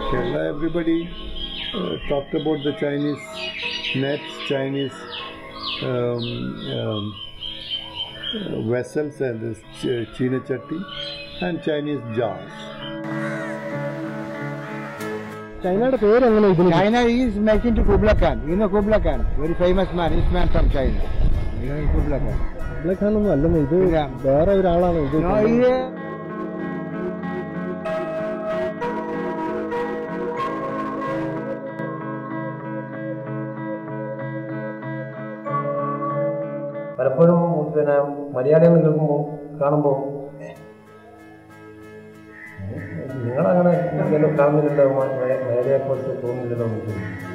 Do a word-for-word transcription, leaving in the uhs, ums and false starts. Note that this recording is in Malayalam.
Kerala, everybody uh, talked about the Chinese nets, Chinese um, um, uh, vessels and this ch- china chatti and Chinese jars. China is making to Kubla Khan. You know Kubla Khan, very famous man, this man from China. You know Kubla Khan. Kubla Khan ഒന്നും അല്ലെന്ന് ഇത് വേറെ ഒരാളാണ് ഇത്. No, he പലപ്പോഴും പിന്നെ മലയാളികൾ കേൾക്കുമ്പോൾ കാണുമ്പോൾ നിങ്ങളങ്ങനെ കാണുന്നില്ലല്ലോ മലയാളിയെ കുറിച്ച് തോന്നുന്നില്ലല്ലോ.